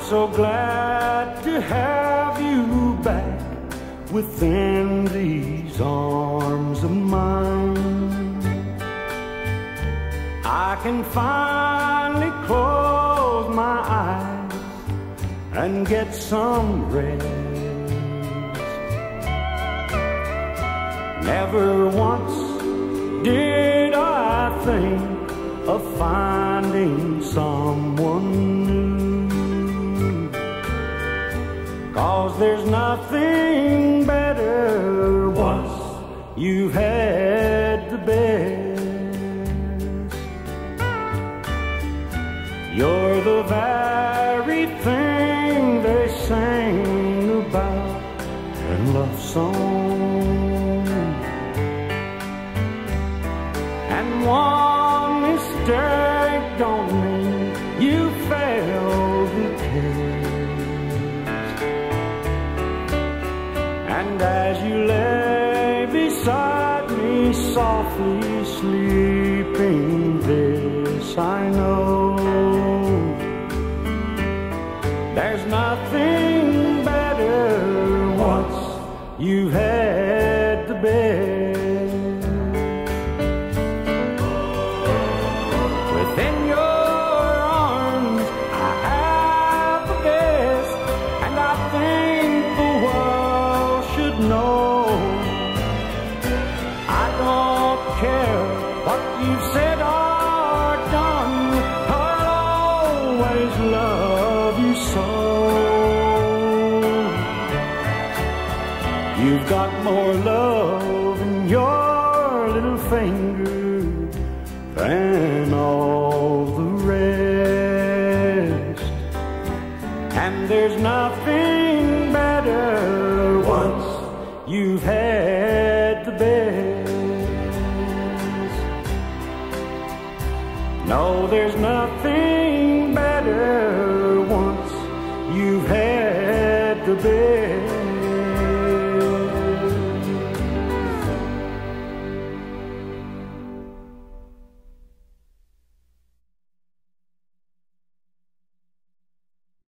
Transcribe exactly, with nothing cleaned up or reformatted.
so glad to have you back within these arms of mine. I can finally close my eyes and get some rest. Never once did I think of finding someone new, 'cause there's nothing better once you've had the best. You're the very thing they sing about in love songs, and one mistake don't mean you failed the test. And as you lay beside me softly sleeping, this I know: there's nothing better once you've had the best. Within your arms I have the best, and I think the world should know. I don't care what you've said or done, I'll always love you so. You've got more love in your little finger than all the rest, and there's nothing better once you've had the best. No, there's nothing better once you've had the best.